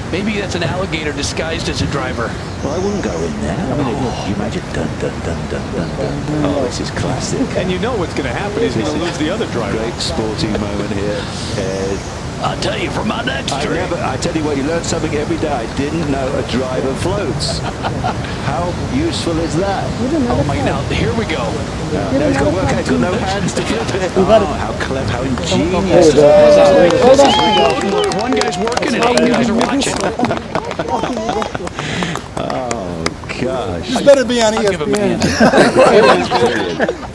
Maybe that's an alligator disguised as a driver. Well, I wouldn't go in there. I mean, you imagine dun dun dun dun dun dun. Oh, this is classic. And you know what's going to happen. He's going to lose the other driver. Great sporting moment here. I'll tell you, for my next trip. I tell you what, you learn something every day. I didn't know a driver floats. How useful is that? Oh my, now here we go. Now he's got to work out. He's got no hands to flip it. Oh, how clever, how ingenious. Look, one guy's working and 8 guys are watching. Oh, gosh. It's better to be on I'll give him a ESPN. hand. It was brilliant.